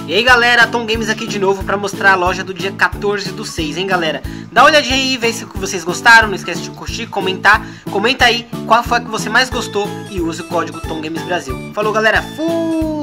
E aí galera, Tom Games aqui de novo para mostrar a loja do dia 14/6, hein galera? Dá uma olhadinha aí, vê se vocês gostaram, não esquece de curtir, comentar. Comenta aí qual foi a que você mais gostou e use o código Tom Games Brasil. Falou galera, fui!